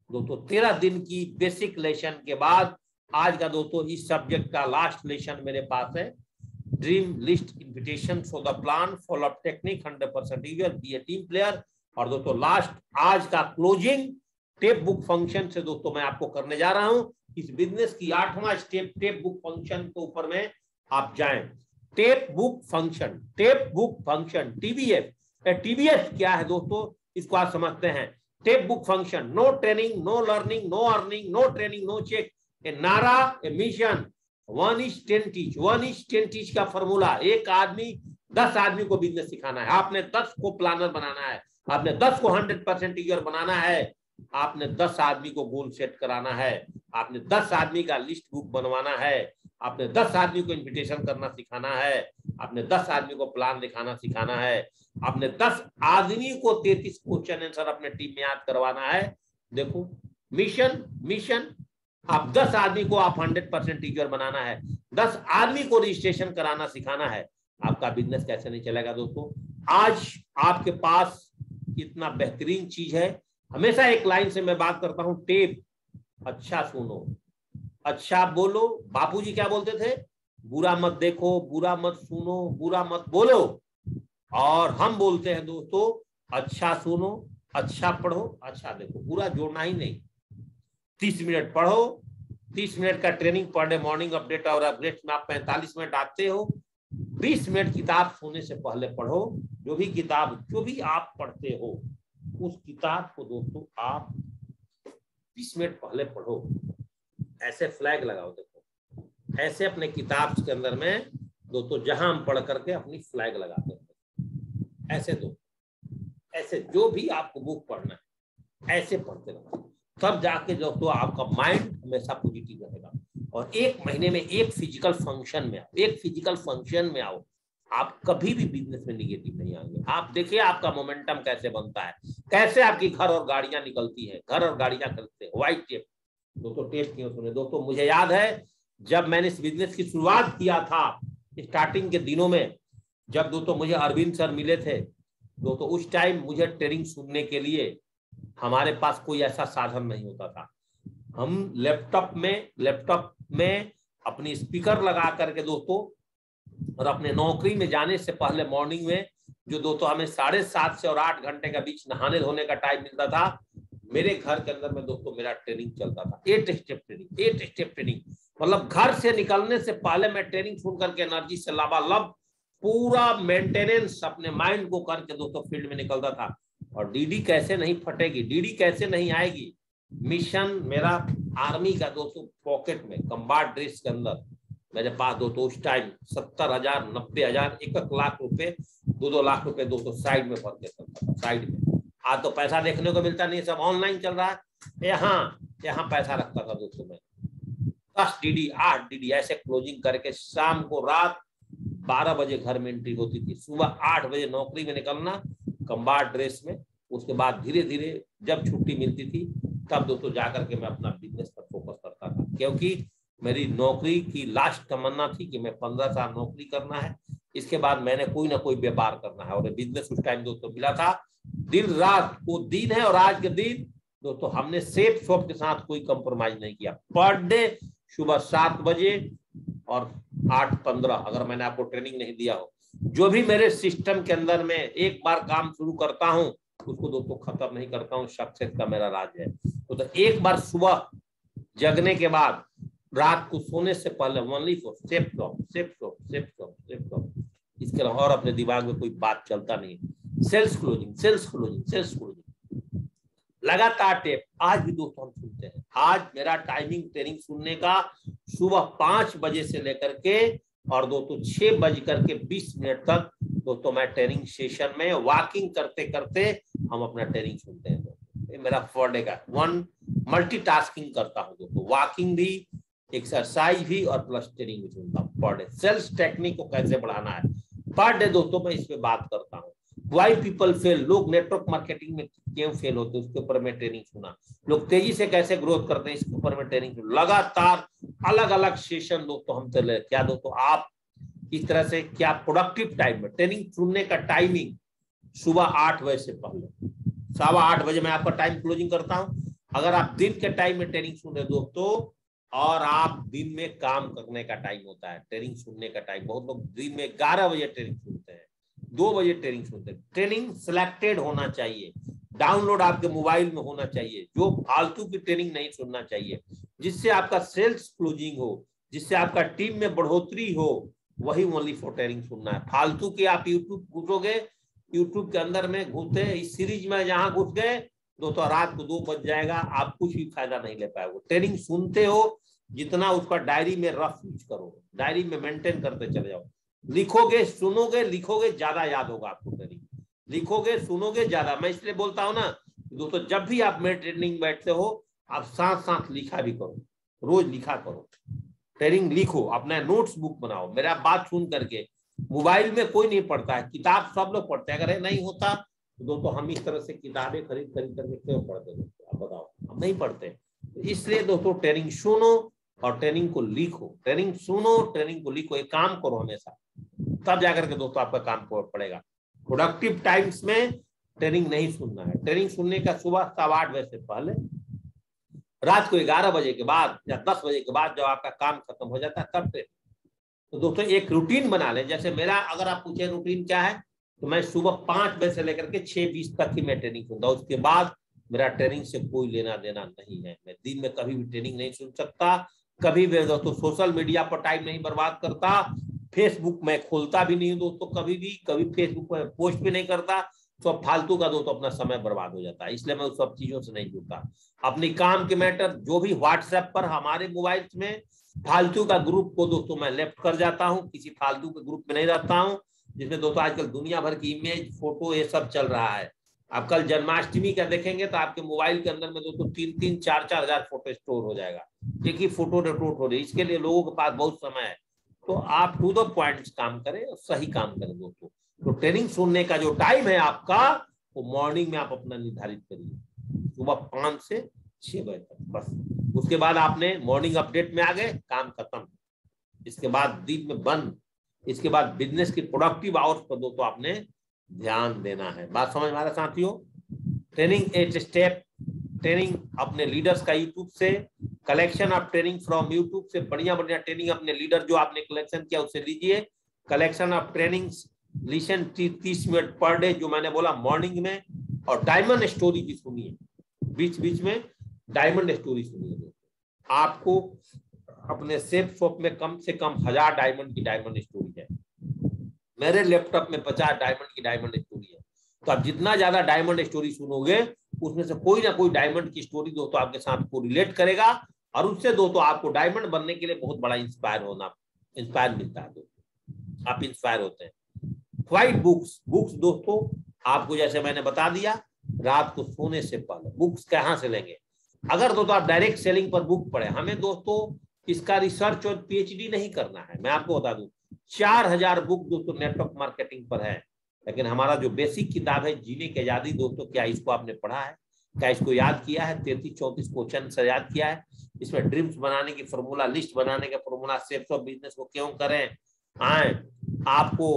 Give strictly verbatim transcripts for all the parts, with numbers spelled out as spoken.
दोस्तों तेरह दिन की बेसिक लेसन के बाद आज का दोस्तों इस सब्जेक्ट का लास्ट लेसन मेरे पास है, dream list invitation for the plan follow up technique hundred percent year be a team player. और दोस्तों लास्ट आज का क्लोजिंग टेप बुक फंक्शन से दोस्तों मैं आपको करने जा रहा हूं। इस बिजनेस की आठवां स्टेप टेप बुक फंक्शन के ऊपर में आप जाएं। Tape book function, tape book function TBF. TBF क्या है दोस्तों, इसको आप समझते हैं। Tape book function, no training no learning no earning no training no check, a नारा a mission, one is ten teach. One is ten teach का formula, एक आदमी दस आदमी को बिजनेस सिखाना है। आपने दस को प्लानर बनाना है, आपने दस को हंड्रेड परसेंट ईयर बनाना है, आपने दस आदमी को गोल सेट कराना है, आपने दस आदमी का लिस्ट बुक बनवाना है, आपने दस आदमी को इन्विटेशन करना सिखाना है, आपने दस आदमी को प्लान दिखाना सिखाना है, आपने दस आदमी को तैंतीस क्वेश्चन आंसर अपने टीम में याद करवाना है। देखो मिशन मिशन, आप दस आदमी को आप हंड्रेड परसेंट टीचर बनाना है, दस आदमी को रजिस्ट्रेशन कराना सिखाना है। आपका बिजनेस कैसे नहीं चलेगा दोस्तों। आज आपके पास इतना बेहतरीन चीज है। हमेशा एक लाइन से मैं बात करता हूं, टेप अच्छा सुनो अच्छा बोलो। बापूजी क्या बोलते थे, बुरा मत देखो बुरा मत सुनो बुरा मत बोलो। और हम बोलते हैं दोस्तों, अच्छा सुनो अच्छा पढ़ो अच्छा देखो, बुरा जोड़ना ही नहीं। तीस मिनट पढ़ो, तीस मिनट का training per day morning update और अपडेट में आप पैंतालीस मिनट आते हो। बीस मिनट किताब सोने से पहले पढ़ो। जो भी किताब जो भी आप पढ़ते हो उस किताब को दोस्तों आप बीस मिनट पहले पढ़ो। ऐसे फ्लैग लगाओ, देखो ऐसे अपने किताब के अंदर में दोस्तों जहां हम पढ़ करके अपनी फ्लैग लगाते हैं। ऐसे दो ऐसे जो भी आपको बुक पढ़ना है ऐसे पढ़ते रहो, तब जाके दोस्तों आपका माइंड हमेशा पॉजिटिव रहेगा। और एक महीने में एक फिजिकल फंक्शन में आओ, एक फिजिकल फंक्शन में आओ, आप कभी भी बिजनेस में निगेटिव नहीं आएंगे। आप देखिए आपका मोमेंटम कैसे बनता है, कैसे आपकी घर और गाड़ियां निकलती है, घर और गाड़ियां करते हैं। व्हाइट टेप दोस्तों, टेप क्यों सुने दोस्तों, मुझे याद है जब मैंने इस बिजनेस की शुरुआत किया था स्टार्टिंग के दिनों में, जब दोस्तों मुझे अरविंद सर मिले थे दोस्तों, उस टाइम मुझे ट्रेनिंग सुनने के लिए हमारे पास कोई ऐसा साधन नहीं होता था। हम लैपटॉप में लैपटॉप में अपनी स्पीकर लगा करके दोस्तों, और अपने नौकरी में जाने से पहले मॉर्निंग में जो दोस्तों हमें साढ़े सात से और आठ घंटे का बीच नहाने धोने का टाइम मिलता था, मेरे घर के अंदर में दोस्तों मेरा ट्रेनिंग चलता था। Eight step training, eight step training मतलब घर से निकलने से पहले मैं ट्रेनिंग सुन करके एनर्जी से लबालब पूरा मेंटेनेंस अपने माइंड को करके दोस्तों फील्ड में निकलता था। और डीडी कैसे नहीं फटेगी, डीडी कैसे नहीं आएगी। मिशन मेरा आर्मी का दोस्तों पॉकेट में कंबार्ट ड्रेस के अंदर मेरे पास दोस्तों उस टाइम सत्तर हजार नब्बे हजार एक एक लाख रुपए दो दो लाख रुपए दोस्तों साइड में भर के चलता था, साइड में। आज तो पैसा देखने को मिलता नहीं, सब ऑनलाइन चल रहा है। यहाँ यहाँ पैसा रखता था दोस्तों मैं, दस डीडी आठ डीडी ऐसे क्लोजिंग करके शाम को रात बारह बजे घर में एंट्री होती थी, सुबह आठ बजे नौकरी में निकलना कंबार्ट ड्रेस में। उसके बाद धीरे धीरे जब छुट्टी मिलती थी तब दोस्तों जाकर के मैं अपना बिजनेस पर फोकस करता था, क्योंकि मेरी नौकरी की लास्ट तमन्ना थी कि मैं पंद्रह साल नौकरी करना है, इसके बाद मैंने कोई ना कोई व्यापार करना है। और बिजनेस उस टाइम दोस्तों मिला था, दिन रात वो दिन है। और आज के दिन दोस्तों हमने सेफ शॉप के साथ कोई कंप्रोमाइज नहीं किया। पर डे सुबह सात बजे और आठ पंद्रह, अगर मैंने आपको ट्रेनिंग नहीं दिया हो, जो भी मेरे सिस्टम के अंदर में एक बार काम शुरू करता हूं उसको दोस्तों खत्म नहीं करता हूं। सक्सेस का मेरा राज है। तो, तो एक बार सुबह जगने के बाद रात को सोने से पहले only for safe shop safe shop safe shop safe shop, इसके अलावा और अपने दिमाग में कोई बात चलता नहीं। Sales closing sales closing sales closing लगातार टेप आज भी दोस्तों हम सुनते हैं। आज मेरा टाइमिंग ट्रेनिंग सुनने का सुबह पांच बजे से लेकर के और दोस्तों छह बज करके बीस मिनट तक दोस्तों मैं ट्रेनिंग सेशन में वॉकिंग करते करते हम अपना ट्रेनिंग सुनते हैं। दोस्तों मेरा फोर डे का वन मल्टीटास्किंग करता हूँ दोस्तों, वॉकिंग भी एक्सरसाइज भी और प्लस ट्रेनिंग भी सुनता हूँ पर डे। सेल्स टेक्निक को कैसे बढ़ाना है पर डे दोस्तों मैं इस पे बात करता हूँ। वाई पीपल फेल, लोग नेटवर्क मार्केटिंग में क्यों फेल होते हैं उसके ऊपर मैं ट्रेनिंग सुना। लोग तेजी से कैसे ग्रोथ करते हैं इसके ऊपर मैं ट्रेनिंग सुना। लगातार अलग अलग सेशन दोस्तों हम चले। क्या दोस्तों आप इस तरह से क्या प्रोडक्टिव टाइम में ट्रेनिंग सुनने का टाइमिंग सुबह आठ बजे से पहले, सवा आठ बजे मैं आपका टाइम क्लोजिंग करता हूँ। अगर आप दिन के टाइम में ट्रेनिंग सुन रहे दोस्तों, और आप दिन में काम करने का टाइम होता है, ट्रेनिंग सुनने का टाइम, बहुत लोग दिन में ग्यारह बजे ट्रेनिंग सुनते हैं, दो बजे ट्रेनिंग सुनते हैं। ट्रेनिंग सिलेक्टेड होना चाहिए, डाउनलोड आपके मोबाइल में होना चाहिए, जो फालतू की ट्रेनिंग नहीं सुनना चाहिए, जिससे आपका सेल्स क्लोजिंग हो, जिससे आपका टीम में बढ़ोतरी हो, वही ओनली फॉर ट्रेनिंग सुनना है। फालतू की आप यूट्यूब घुसोगे, यूट्यूब के अंदर में घुसते इस सीरीज में जहां घुस गए दोस्तों, रात को दो बज जाएगा, आप कुछ भी फायदा नहीं ले पाओगे। ट्रेनिंग सुनते हो जितना, उसका डायरी में रफ यूज करो, डायरी में मेंटेन करते चले जाओ। लिखोगे, सुनोगे, लिखोगे, ज्यादा याद होगा आपको ट्रेनिंग। लिखोगे, सुनोगे, ज्यादा। मैं इसलिए बोलता हूँ ना दोस्तों, जब भी आप मेरे ट्रेनिंग बैठते हो, आप साथ साथ लिखा भी करो, रोज लिखा करो, ट्रेनिंग लिखो, अपना नोट्स बुक बनाओ। मेरा बात सुन करके, मोबाइल में कोई नहीं पढ़ता है, किताब सब लोग पढ़ते हैं। अगर ये नहीं होता तो दोस्तों हम इस तरह से किताबें खरीद खरीद करके क्यों पढ़ते दोस्तों, आप बताओ, हम नहीं पढ़ते। इसलिए दोस्तों ट्रेनिंग सुनो और ट्रेनिंग को लिखो, ट्रेनिंग सुनो, ट्रेनिंग को लिखो, एक काम करो हमेशा, तब जाकर के दोस्तों आपका काम पड़ेगा। प्रोडक्टिव टाइम्स में ट्रेनिंग नहीं सुनना है। ट्रेनिंग सुनने का सुबह सवा आठ बजे से पहले, रात को ग्यारह बजे के बाद या दस बजे के बाद जब आपका काम खत्म हो जाता है तब ट्रेनिंग। तो दोस्तों एक रूटीन बना लें। जैसे मेरा, अगर आप पूछे रूटीन क्या है, तो मैं सुबह पांच बजे से लेकर के छह बीस तक ही मैं ट्रेनिंग सुनता हूँ। उसके बाद मेरा ट्रेनिंग से कोई लेना देना नहीं है। मैं दिन में कभी भी ट्रेनिंग नहीं सुन सकता, कभी भी दोस्तों सोशल मीडिया पर टाइम नहीं बर्बाद करता, फेसबुक में खोलता भी नहीं दोस्तों, कभी भी कभी फेसबुक में पोस्ट भी नहीं करता। सब फालतू का दोस्तों अपना समय बर्बाद हो जाता है, इसलिए मैं उस सब चीजों से नहीं जुड़ता। अपनी काम के मैटर जो भी व्हाट्सएप पर हमारे मोबाइल में फालतू का ग्रुप को दोस्तों मैं लेफ्ट कर जाता हूँ, किसी फालतू के ग्रुप में नहीं रहता हूँ, जिसमें दोस्तों आजकल दुनिया भर की इमेज, फोटो, ये सब चल रहा है। आप कल जन्माष्टमी का देखेंगे तो आपके मोबाइल के अंदर में दोस्तों तीन तीन चार चार हजार फोटो स्टोर हो जाएगा, एक ही फोटो रिपोर्ट हो रही है। इसके लिए लोगों के पास बहुत समय है, तो आप टू द पॉइंट काम करें और सही काम करें दोस्तों। तो ट्रेनिंग सुनने का जो टाइम है आपका, वो मॉर्निंग में आप अपना निर्धारित करिए, सुबह पांच से छह बजे तक बस। उसके बाद आपने मॉर्निंग अपडेट में आ गए, काम खत्म। इसके बाद दिन में बंद। इसके बाद बिजनेस की प्रोडक्टिव आवर्स पर दोस्तों आपने ध्यान देना है। बात समझ में आ रहा साथियों? ट्रेनिंग एट स्टेप, ट्रेनिंग अपने लीडर्स का यूट्यूब से, collection of training from YouTube से, बढ़िया बढ़िया ट्रेनिंग अपने लीडर जो आपने कलेक्शन किया उससे लीजिए। कलेक्शन ऑफ ट्रेनिंग लिसन तीस मिनट पर डे, जो मैंने बोला मॉर्निंग में, और डायमंड स्टोरी भी सुनिए, बीच बीच में डायमंड स्टोरी सुनिए। आपको अपने सेफ शॉप में कम से कम हजार डायमंड की डायमंड स्टोरी है, मेरे लैपटॉप में पचास डायमंड की डायमंड स्टोरी है। तो आप जितना ज्यादा डायमंड स्टोरी सुनोगे, उसमें से कोई ना कोई डायमंड की स्टोरी दोस्तों आपके साथ को रिलेट करेगा, और उससे दोस्तों आपको डायमंड बनने के लिए बहुत बड़ा इंस्पायर होना, इंस्पायर मिलता है दोस्तों, आप इंस्पायर होते हैं। व्हाइट बुक्स, बुक्स दोस्तों आपको जैसे मैंने बता दिया, रात को सोने से पहले बुक्स कहाँ से लेंगे? अगर दोस्तों आप डायरेक्ट सेलिंग पर बुक पढ़े, हमें दोस्तों इसका रिसर्च और पीएचडी नहीं करना है। मैं आपको बता दूं, चार हजार बुक दोस्तों नेटवर्क मार्केटिंग पर है, लेकिन हमारा जो बेसिक किताब है जीने की आजादी दोस्तों, क्या इसको आपने पढ़ा है? क्या इसको याद किया है? तैतीस चौंतीस क्वेश्चन से याद किया है? इसमें ड्रीम्स बनाने की फॉर्मूला, लिस्ट बनाने का फॉर्मूला, शेप्स ऑफ बिजनेस को क्यों करें, आए आपको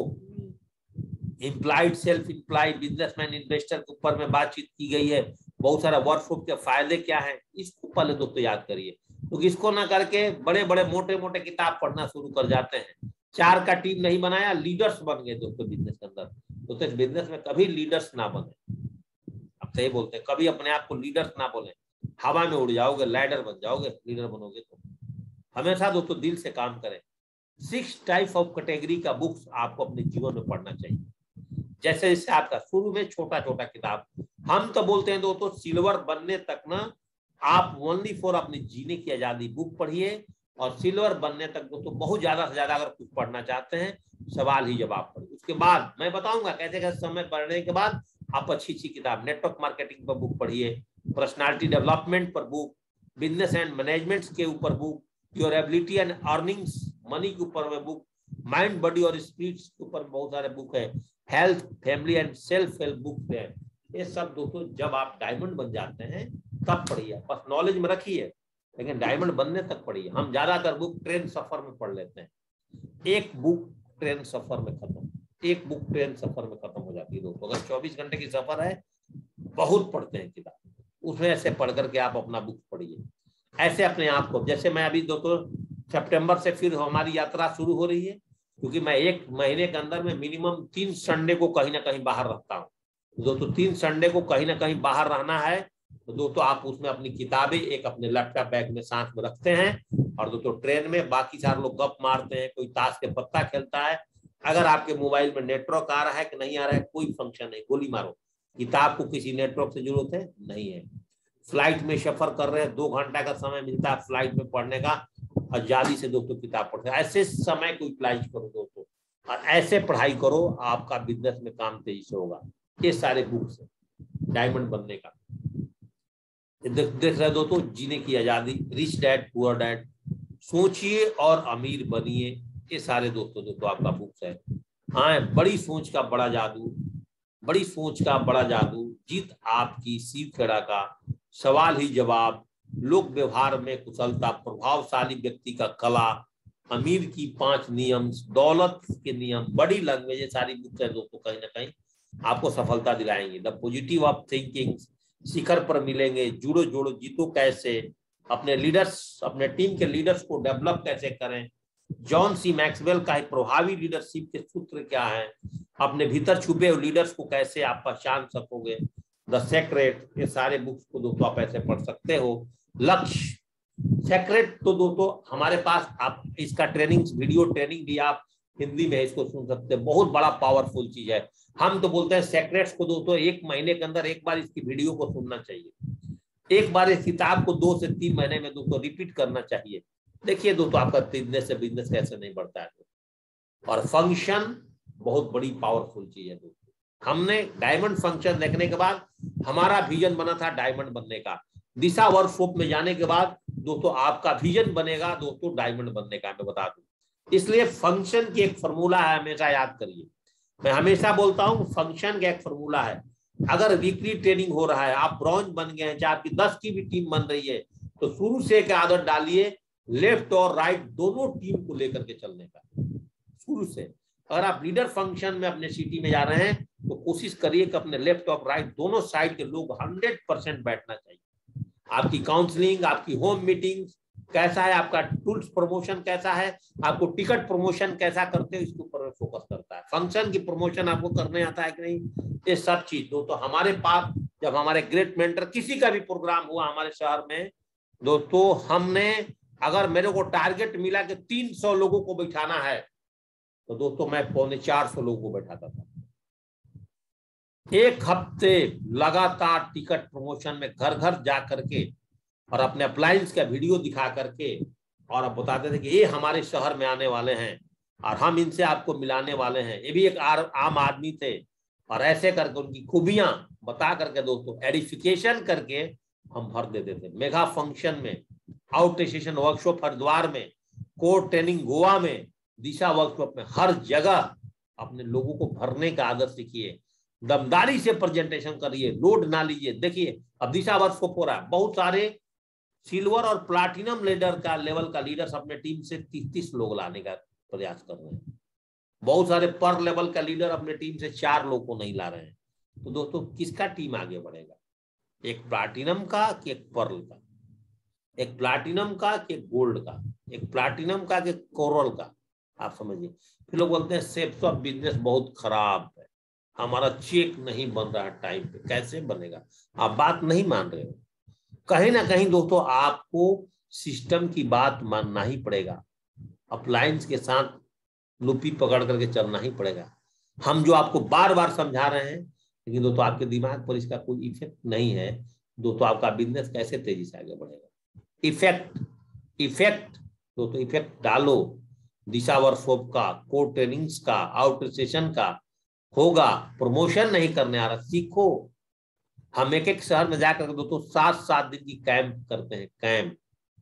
employed, self employed, businessman, investor के ऊपर में बातचीत की गई है। बहुत सारा वर्कशॉप के फायदे क्या है, इसको पहले दोस्तों याद करिए, क्योंकि तो इसको ना करके बड़े बड़े मोटे मोटे किताब पढ़ना शुरू कर जाते हैं। चार का टीम नहीं बनाया, लीडर्स बन गए दोस्तों बिजनेस के अंदर। दोस्तों इस बिजनेस में कभी लीडर्स ना बने, आप सही बोलते हैं, कभी अपने आप को लीडर्स ना बोले। हवा में उड़ जाओगे, लैडर बन जाओगे, लीडर बनोगे तो। हमेशा दोस्तों दिल से काम करें। सिक्स टाइप ऑफ कैटेगरी का बुक्स आपको अपने जीवन में पढ़ना चाहिए। जैसे जैसे आपका शुरू में छोटा छोटा किताब, हम तो बोलते हैं दोस्तों सिल्वर बनने तक ना आप ओनली फॉर अपने जीने की आजादी बुक पढ़िए, और सिल्वर बनने तक दोस्तों बहुत ज्यादा से ज्यादा अगर कुछ पढ़ना चाहते हैं, सवाल ही जवाब पढ़िए। उसके बाद मैं बताऊंगा कैसे कैसे समय पढ़ने के बाद आप अच्छी अच्छी किताब, नेटवर्क मार्केटिंग पर बुक पढ़िए, पर्सनालिटी डेवलपमेंट पर बुक, बिजनेस एंड मैनेजमेंट के ऊपर book, your ability and earnings money के ऊपर में बुक, माइंड बॉडी और स्पिरिट के ऊपर बहुत सारे बुक है, health, family and self help book है। ये सब दोस्तों जब आप डायमंड बन जाते हैं तब पढ़िए, बस नॉलेज में रखिए, लेकिन डायमंड बनने तक पढ़िए। हम ज्यादातर बुक ट्रेन सफर में पढ़ लेते हैं, एक बुक ट्रेन सफर में खत्म, एक बुक ट्रेन सफर में खत्म हो जाती है दोस्तों। अगर चौबीस घंटे की सफर है, बहुत पढ़ते हैं किताब, उसमें ऐसे पढ़ करके आप अपना बुक पढ़िए। ऐसे अपने आप को, जैसे मैं अभी दोस्तों सितंबर से फिर हमारी यात्रा शुरू हो रही है, क्योंकि मैं एक महीने के अंदर में मिनिमम तीन संडे को कहीं ना कहीं बाहर रखता हूँ। दोस्तों तीन संडे को कहीं ना कहीं बाहर रहना है, तो दोस्तों आप उसमें अपनी किताबें एक अपने लैपटॉप बैग में साथ में रखते हैं, और दोस्तों ट्रेन में बाकी सारे लोग गप मारते हैं, कोई ताश के पत्ता खेलता है। अगर आपके मोबाइल में नेटवर्क आ रहा है कि नहीं आ रहा है, कोई फंक्शन नहीं, गोली मारो। किताब को किसी नेटवर्क से जरूरत है नहीं है। फ्लाइट में सफर कर रहे हैं, दो घंटा का समय मिलता है फ्लाइट में पढ़ने का, आजादी से दोस्तों किताब पढ़ते हैं। ऐसे समय को यूटिलाइज करो दोस्तों, और ऐसे पढ़ाई करो, आपका बिजनेस में काम तेजी से होगा। ये सारे बुक्स है डायमंड बनने का। देख देख रहे दोस्तों, जीने की आजादी, रिच डैड पुअर डैड, सोचिए और अमीर बनिए, ये सारे दोस्तों दोस्तों आपका बुक्स है। हाँ, बड़ी सोच का बड़ा जादू, बड़ी सोच का बड़ा जादू, जीत आपकी शिव खेड़ा का, सवाल ही जवाब, लोक व्यवहार में कुशलता, प्रभावशाली व्यक्ति का कला, अमीर की पांच नियम, दौलत के नियम, बड़ी लैंग्वेज, सारी बुक्स है दोस्तों, कहीं ना कहीं आपको सफलता दिलाएंगे। द पॉजिटिव ऑफ थिंकिंग, शिखर पर मिलेंगे, जुड़ो जोड़ो जीतो कैसे, अपने लीडर्स, अपने टीम के लीडर्स को डेवलप कैसे करें, जॉन सी मैक्सवेल का प्रभावी लीडरशिप के सूत्र क्या है, अपने भीतर छुपे हुए लीडर्स को कैसे आप पहचान सकोगे, द सेक्रेट, ये सारे बुक्स को दोस्तों आप ऐसे पढ़ सकते हो। लक्ष्य, सेक्रेट तो दोस्तों हमारे पास, आप इसका ट्रेनिंग, वीडियो ट्रेनिंग भी आप हिंदी में इसको सुन सकते हैं, बहुत बड़ा पावरफुल चीज है। हम तो बोलते हैं सेक्रेट्स को दोस्तों एक महीने के अंदर एक बार इसकी वीडियो को सुनना चाहिए, एक बार इस किताब को दो से तीन महीने में दोस्तों रिपीट करना चाहिए। देखिए दोस्तों आपका बिजनेस से बिजनेस कैसे नहीं बढ़ता है। और फंक्शन बहुत बड़ी पावरफुल चीज है दोस्तों। हमने डायमंड फंक्शन देखने के बाद हमारा विजन बना था डायमंड बनने का। दिशा वर्कशॉप में जाने के बाद दोस्तों आपका विजन बनेगा दोस्तों डायमंड बनने का, मैं बता दूं। इसलिए फंक्शन की एक फॉर्मूला है, हमेशा याद करिए। मैं हमेशा बोलता हूं फंक्शन का एक फॉर्मूला है। अगर वीकली ट्रेनिंग हो रहा है, आप ब्रॉन्ज बन गए हैं, चाहे आपकी दस की भी टीम बन रही है, तो शुरू से एक आदत डालिए लेफ्ट और राइट दोनों टीम को लेकर के चलने का, शुरू से। अगर आप लीडर फंक्शन में अपने सिटी में जा रहे हैं तो कोशिश करिए कि अपने लेफ्ट और राइट दोनों साइड के लोग हंड्रेड परसेंट बैठना चाहिए। आपकी काउंसलिंग, आपकी होम मीटिंग कैसा है, आपका टूल्स प्रमोशन कैसा है, आपको टिकट प्रमोशन कैसा करते हो, इसके ऊपर फोकस करता है। फंक्शन की प्रमोशन आपको करने आता है कि नहीं, ये सब चीज दोस्तों हमारे पास, जब हमारे ग्रेट मेंटर किसी का भी प्रोग्राम हुआ हमारे शहर में दोस्तों, हमने, अगर मेरे को टारगेट मिला कि तीन सौ लोगों को बैठाना है, तो दोस्तों मैं पौने चार सौ लोगों को बैठाता था। एक हफ्ते लगातार टिकट प्रमोशन में घर घर जा करके और अपने अप्लायंस का वीडियो दिखा करके, और अब बताते थे कि ये हमारे शहर में आने वाले हैं और हम इनसे आपको मिलाने वाले हैं। ये भी एक आम आदमी थे, और ऐसे करके उनकी खूबियां बता करके दोस्तों एडिफिकेशन करके हम भर देते थे। मेगा फंक्शन में, आउट स्टेशन वर्कशॉप हरिद्वार में, कोर ट्रेनिंग गोवा में, दिशा वर्कशॉप में, हर जगह अपने लोगों को भरने का आदत सीखिए, दमदारी से प्रेजेंटेशन करिए, लोड ना लीजिए। देखिए अब दिशा वर्कशॉप हो रहा है, बहुत सारे सिल्वर और प्लाटिनम लीडर का लेवल का लीडर्स अपने टीम से तीस तीस लोग लाने का प्रयास कर रहे हैं। बहुत सारे पर लेवल का लीडर अपने टीम से चार लोग को नहीं ला रहे हैं। तो दोस्तों किसका टीम आगे बढ़ेगा, एक प्लाटिनम का कि एक पर्ल का, एक प्लाटिनम का कि गोल्ड का, एक प्लाटिनम का कि कोरल का, आप समझिए। फिर लोग बोलते हैं सेप्स ऑफ बिजनेस बहुत खराब है, हमारा चेक नहीं बन रहा है टाइम पे। कैसे बनेगा, आप बात नहीं मान रहे हो। कहीं ना कहीं दोस्तों आपको सिस्टम की बात मानना ही पड़ेगा, अप्लायंस के साथ लुपी पकड़ करके चलना ही पड़ेगा। हम जो आपको बार बार समझा रहे हैं, लेकिन दोस्तों आपके दिमाग पर इसका कोई इफेक्ट नहीं है। दोस्तों आपका बिजनेस कैसे तेजी से आगे बढ़ेगा, इफेक्ट इफेक्ट दोस्तों इफेक्ट डालो। दिशा वर्कशॉप का, कोर ट्रेनिंग्स का, आउट सेशन का होगा। प्रमोशन नहीं करने आ रहा, सीखो। हम एक एक शहर में जाकर दोस्तों सात सात दिन की कैंप करते हैं, कैंप।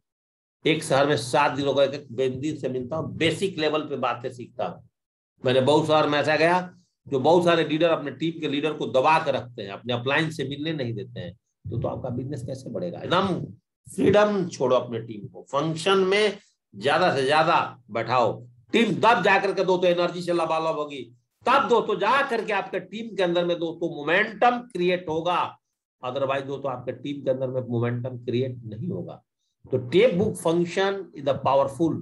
एक शहर में सात दिनों का, एक दिन से मिलता हूँ, बेसिक लेवल पे बातें सीखता हूँ। मैंने बहुत शहर में ऐसा गया जो बहुत सारे लीडर अपने टीम के लीडर को दबा कर रखते हैं, अपने अप्लायंस से मिलने नहीं देते हैं। तो, तो आपका बिजनेस कैसे बढ़ेगा। एकदम फ्रीडम छोड़ो अपने टीम को, फंक्शन में ज्यादा से ज्यादा बैठाओ। टीम तब जाकर के दोस्तों एनर्जी से लबालब होगी, तब दोस्तों जा करके आपके टीम के अंदर में दोस्तों मोमेंटम क्रिएट होगा। अदरवाइज दोस्तों आपके टीम के अंदर में मोमेंटम क्रिएट नहीं होगा। तो tape book function is the powerful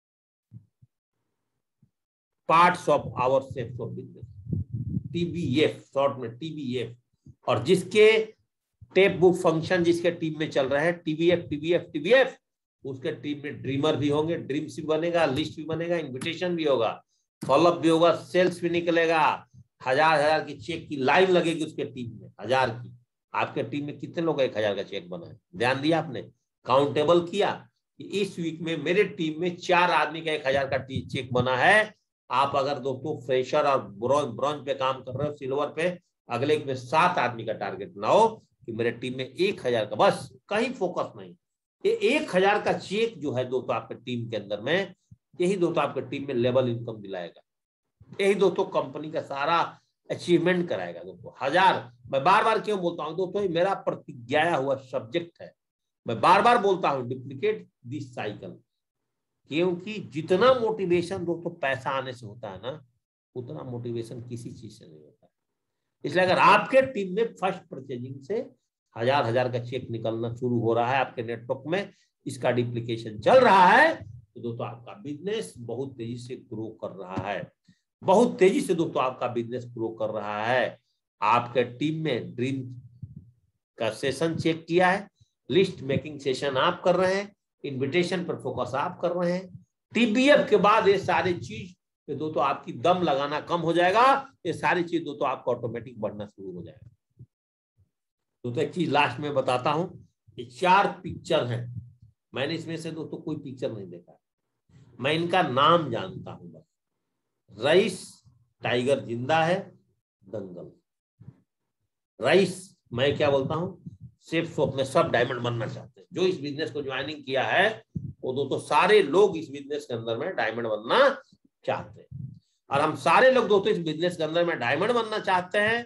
parts of our safes of business, TBF short में टीबीएफ। और जिसके टेप बुक फंक्शन जिसके टीम में चल रहा है टीबीएफ टीबीएफ टीबीएफ, उसके टीम में ड्रीमर भी होंगे, ड्रीम्स भी बनेगा, लिस्ट भी बनेगा, इन्विटेशन भी होगा, फॉलोअप भी होगा, सेल्स भी निकलेगा, हजार हजार की चेक की लाइन लगेगी उसके टीम में, हजार की। आपके टीम में कितने लोग एक हजार का चेक बना है? ध्यान दिया आपने? काउंटेबल किया कि इस वीक में मेरे टीम में चार आदमी का एक हजार का चेक बना है। आप अगर दोस्तों फ्रेशर और ब्रॉन्ज ब्रॉन्ज पे काम कर रहे हो, सिल्वर पे, अगले में सात आदमी का टारगेट बनाओ कि मेरे टीम में एक हजार का, बस कहीं फोकस नहीं, ये एक हजार का चेक जो है दोस्तों आपके टीम के अंदर में, यही दोस्तों आपके टीम में लेवल इनकम दिलाएगा, यही दोस्तों कंपनी का सारा अचीवमेंट कराएगा। दोस्तों हजार, मैं बार बार क्यों बोलता हूँ दोस्तों, मेरा प्रतिज्ञाया हुआ सब्जेक्ट है, मैं बार बार बोलता हूँ डुप्लीकेट दिस साइकिल, क्योंकि जितना मोटिवेशन दोस्तों पैसा आने से होता है ना, उतना मोटिवेशन किसी चीज से नहीं होता है। इसलिए अगर आपके टीम में फर्स्ट परचेजिंग से हजार हजार का चेक निकलना शुरू हो रहा है, आपके नेटवर्क में इसका डुप्लीकेशन चल रहा है, तो दोस्तों आपका बिजनेस बहुत तेजी से ग्रो कर रहा है, बहुत तेजी से दोस्तों आपका बिजनेस ग्रो कर रहा है। आपके टीम में ड्रीम का सेशन चेक किया है, लिस्ट मेकिंग सेशन आप कर रहे हैं, इन्विटेशन पर फोकस आप कर रहे हैं, टीबीएफ के बाद ये सारी चीज तो दोस्तों आपकी दम लगाना कम हो जाएगा, ये सारी चीज दोस्तों आपको ऑटोमेटिक बढ़ना शुरू हो जाएगा। दोस्तों एक चीज लास्ट में बताता हूं, ये चार पिक्चर हैं, मैंने इसमें से दोस्तों कोई पिक्चर नहीं देखा, मैं इनका नाम जानता हूं बस। रईस टाइगर जिंदा है, दंगल। रईस मैं क्या बोलता हूं, सिर्फ वो अपने सब डायमंड बनना चाहते हैं, जो इस बिजनेस को ज्वाइनिंग किया है वो दोस्तों सारे लोग इस बिजनेस के अंदर में डायमंड बनना चाहते हैं। और हम सारे लोग दोस्तों इस बिजनेस के अंदर में डायमंड बनना चाहते हैं,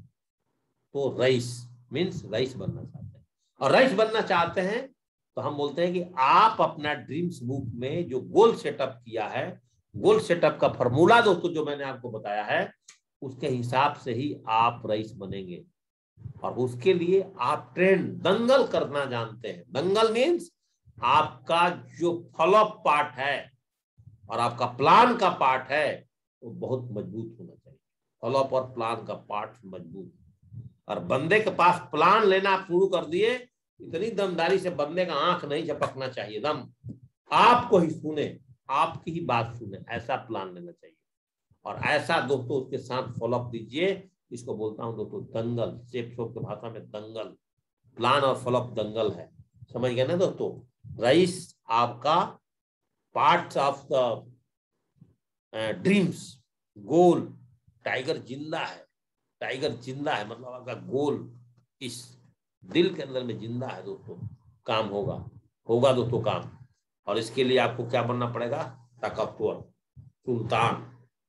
तो रईस मीन्स रईस बनना चाहते हैं। और रईस बनना चाहते हैं तो हम बोलते हैं कि आप अपना ड्रीम्स बुक में जो गोल सेटअप किया है, गोल सेटअप का फॉर्मूला दोस्तों जो मैंने आपको बताया है, उसके हिसाब से ही आप रईस बनेंगे। और उसके लिए आप ट्रेंड दंगल करना जानते हैं। दंगल मीन्स आपका जो फॉलोअप पार्ट है और आपका प्लान का पार्ट है वो बहुत मजबूत होना चाहिए। फॉलोअप और प्लान का पार्ट मजबूत, और बंदे के पास प्लान लेना आप शुरू कर दिए, इतनी दमदारी से बंदे का आंख नहीं झपकना चाहिए, दम आपको ही सुने, आपकी ही बात सुने, ऐसा प्लान लेना चाहिए। और ऐसा दोस्तों उसके साथ फॉलोअप दीजिए, इसको बोलता हूं दोस्तों दंगल, सेफ शॉप की भाषा में दंगल, प्लान और फॉलोअप दंगल है, समझ गए ना दोस्तों। रईस आपका parts of the dreams, goal, tiger जिंदा है, टाइगर जिंदा है मतलब आपका गोल इस दिल के अंदर में जिंदा है दोस्तों, काम होगा, होगा दोस्तों काम। और इसके लिए आपको क्या बनना पड़ेगा, ताकतवर, सुल्तान।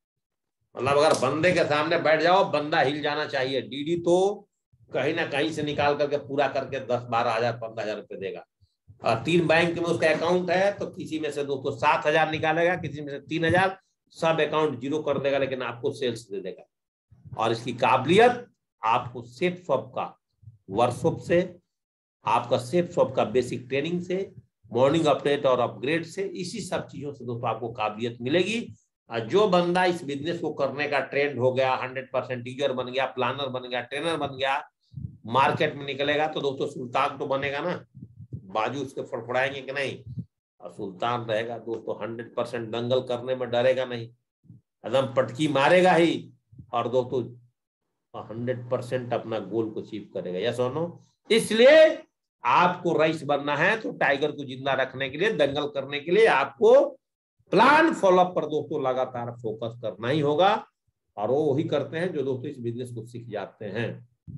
मतलब अगर बंदे के सामने बैठ जाओ, बंदा हिल जाना चाहिए। डीडी तो कहीं ना कहीं से निकाल करके पूरा करके दस बारह हजार पंद्रह हजार रुपए देगा। और तीन बैंक में उसका अकाउंट है तो किसी में से दोस्तों सात हजार निकालेगा, किसी में से तीन हजार, सब अकाउंट जीरो कर देगा, लेकिन आपको सेल्स दे देगा। और इसकी काबिलियत आपको सेफ शॉप का वर्कशॉप से, आपका सेफ शॉप का बेसिक ट्रेनिंग से, मॉर्निंग अपडेट और अपग्रेड से, इसी सब चीजों से दोस्तों आपको काबिलियत मिलेगी। और जो बंदा इस बिजनेस को करने का ट्रेंड हो गया, हंड्रेड परसेंट टीचर बन गया, प्लानर बन गया, ट्रेनर बन गया, मार्केट में निकलेगा तो दोस्तों सुल्तान तो बनेगा ना, बाजू उसके फड़फड़ाएंगे कि नहीं। और सुल्तान रहेगा दोस्तों हंड्रेड परसेंट दंगल करने में डरेगा नहीं, एकदम पटकी मारेगा ही, और दोस्तों हंड्रेड परसेंट अपना गोल को अचीव करेगा। यस और नो। इसलिए आपको रईस बनना है तो टाइगर को जिंदा रखने के लिए, दंगल करने के लिए आपको प्लान फॉलोअप पर दोस्तों लगातार फोकस करना ही होगा। और वो वही करते हैं जो दोस्तों इस बिजनेस को सीख जाते हैं।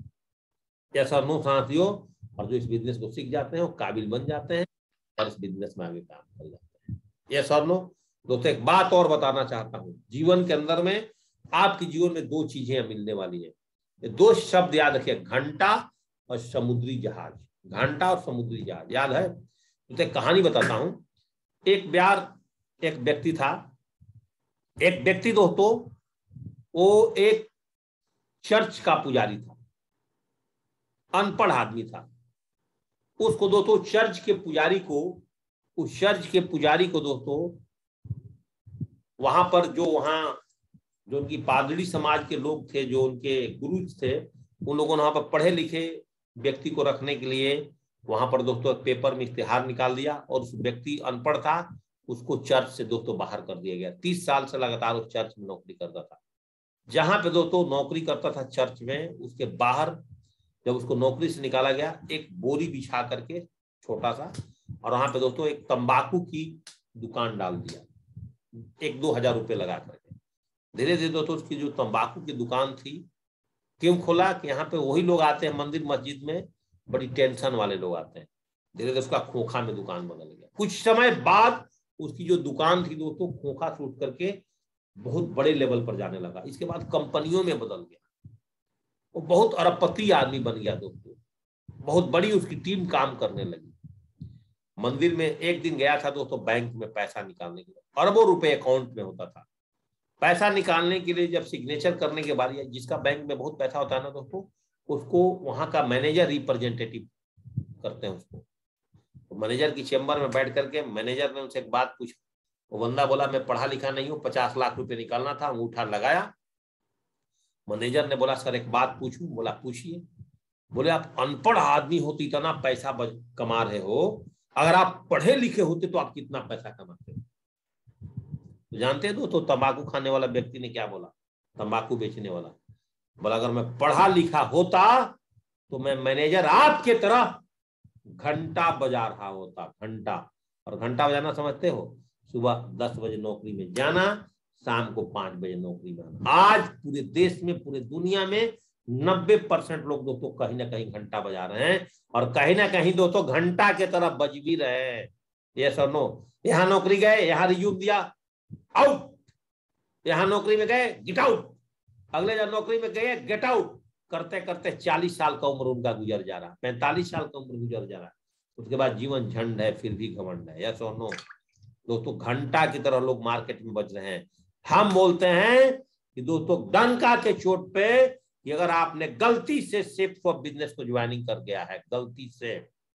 यस और नो साथियों। और जो इस बिजनेस को सीख जाते हैं वो काबिल बन जाते हैं और इस बिजनेस में आगे काम कर जाते हैं। यस और नो। दोस्तों एक बात और बताना चाहता हूं, जीवन के अंदर में आपके जीवन में दो चीजें मिलने वाली है, ये दो शब्द याद रखिए, घंटा और समुद्री जहाज। घंटा और समुद्री जहाज याद है। तो एक कहानी बताता हूं। एक बार एक व्यक्ति था, एक व्यक्ति दोस्तों वो एक चर्च का पुजारी था। अनपढ़ आदमी था। उसको दोस्तों चर्च के पुजारी को उस चर्च के पुजारी को दोस्तों वहां पर जो वहां जो उनकी पादरी समाज के लोग थे, जो उनके गुरु थे, उन लोगों ने वहां पर पढ़े लिखे व्यक्ति को रखने के लिए वहां पर दोस्तों पेपर में इश्तिहार निकाल दिया और उस व्यक्ति अनपढ़ था, उसको चर्च से दोस्तों बाहर कर दिया गया। तीस साल से लगातार उस चर्च में नौकरी करता था। जहां पे दोस्तों नौकरी करता था चर्च में, उसके बाहर जब उसको नौकरी से निकाला गया, एक बोरी बिछा करके छोटा सा, और वहां पे दोस्तों एक तंबाकू की दुकान डाल दिया, एक दो हजार रुपये लगा करके। धीरे धीरे दोस्तों उसकी जो तंबाकू की दुकान थी, क्यों खोला कि यहाँ पे वही लोग आते हैं मंदिर मस्जिद में, बड़ी टेंशन वाले लोग आते हैं। धीरे धीरे उसका खोखा में दुकान बदल गया। कुछ समय बाद उसकी जो दुकान थी दोस्तों खोखा से उठ करके बहुत बड़े लेवल पर जाने लगा। इसके बाद कंपनियों में बदल गया, वो बहुत अरबपति आदमी बन गया दोस्तों, बहुत बड़ी उसकी टीम काम करने लगी। मंदिर में एक दिन गया था दोस्तों बैंक में पैसा निकालने के लिए, अरबों रुपए अकाउंट में होता था। पैसा निकालने के लिए जब सिग्नेचर करने के बाद, जिसका बैंक में बहुत पैसा होता है ना दोस्तों, उसको वहां का मैनेजर रिप्रेजेंटेटिव करते हैं उसको। तो मैनेजर की चेंबर में बैठ करके मैनेजर ने उनसे एक बात पूछी। वो बंदा बोला मैं पढ़ा लिखा नहीं हूँ, पचास लाख रुपए निकालना था, अंगूठा लगाया। मैनेजर ने बोला सर एक बात पूछूं? बोला पूछिए। बोले आप अनपढ़ आदमी हो तो इतना पैसा कमा रहे हो, अगर आप पढ़े लिखे होते तो आप कितना पैसा कमाते? तो जानते हैं दोस्तों तंबाकू खाने वाला व्यक्ति ने क्या बोला? तंबाकू बेचने वाला बोला अगर मैं पढ़ा लिखा होता तो मैं मैनेजर आपके तरह घंटा बजा रहा होता, घंटा। और घंटा बजाना समझते हो? सुबह दस बजे नौकरी में जाना, शाम को पांच बजे नौकरी में आना। आज पूरे देश में, पूरे दुनिया में नब्बे परसेंट लोग दोस्तों कहीं ना कहीं घंटा बजा रहे हैं, और कहीं ना कहीं दोस्तों घंटा के तरफ बज भी रहे हैं। ये सर नो, यहाँ नौकरी गए, यहाँ रिज्यूम दिया, आउट। यहाँ नौकरी में गए, गेट आउट। अगले जब नौकरी में गए, गेट आउट। करते करते चालीस साल का उम्र उनका गुजर जा रहा, पैंतालीस साल का उम्र गुजर जा रहा। उसके बाद जीवन झंड है, फिर भी घमंड है। यस और नो? दोस्तों घंटा की तरह लोग मार्केट में बज रहे हैं। हम बोलते हैं कि दोस्तों डंका के चोट पे कि अगर आपने गलती से शेप्स ऑफ बिजनेस को ज्वाइनिंग कर गया है, गलती से